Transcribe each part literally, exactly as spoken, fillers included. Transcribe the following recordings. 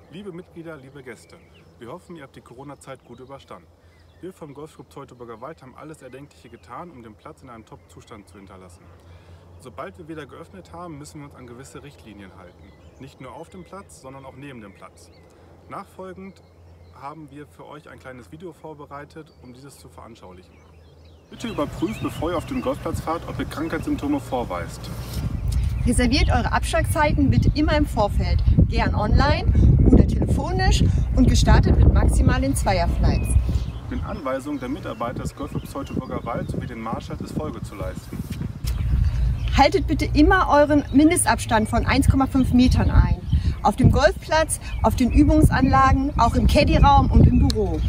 Liebe Mitglieder, liebe Gäste, wir hoffen, ihr habt die Corona-Zeit gut überstanden. Wir vom Golfclub Teutoburger Wald haben alles Erdenkliche getan, um den Platz in einem Top-Zustand zu hinterlassen. Sobald wir wieder geöffnet haben, müssen wir uns an gewisse Richtlinien halten. Nicht nur auf dem Platz, sondern auch neben dem Platz. Nachfolgend haben wir für euch ein kleines Video vorbereitet, um dieses zu veranschaulichen. Bitte überprüft, bevor ihr auf den Golfplatz fahrt, ob ihr Krankheitssymptome vorweist. Reserviert eure Abschlagzeiten bitte immer im Vorfeld, gern online oder telefonisch, und gestartet wird maximal in Zweierflights. Den Anweisungen der Mitarbeiter des Golfclubs Teutoburger Wald sowie den Marschall ist Folge zu leisten. Haltet bitte immer euren Mindestabstand von eins Komma fünf Metern ein. Auf dem Golfplatz, auf den Übungsanlagen, auch im Caddy-Raum und im Büro.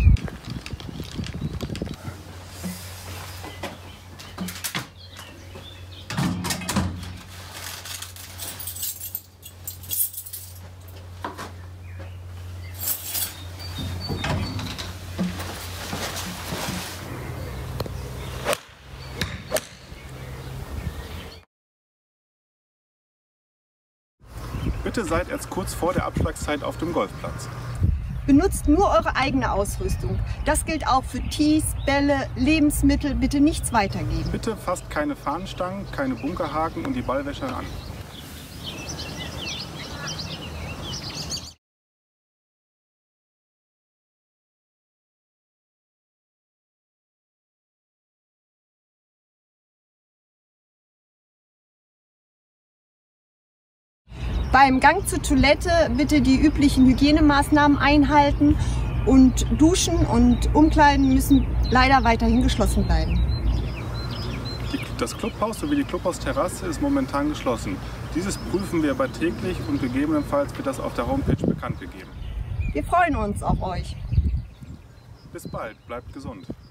Bitte seid erst kurz vor der Abschlagszeit auf dem Golfplatz. Benutzt nur eure eigene Ausrüstung. Das gilt auch für Tees, Bälle, Lebensmittel. Bitte nichts weitergeben. Bitte fasst keine Fahnenstangen, keine Bunkerhaken und die Ballwäsche an. Beim Gang zur Toilette bitte die üblichen Hygienemaßnahmen einhalten, und Duschen und Umkleiden müssen leider weiterhin geschlossen bleiben. Das Clubhaus sowie die Clubhausterrasse ist momentan geschlossen. Dieses prüfen wir aber täglich und gegebenenfalls wird das auf der Homepage bekannt gegeben. Wir freuen uns auf euch. Bis bald, bleibt gesund.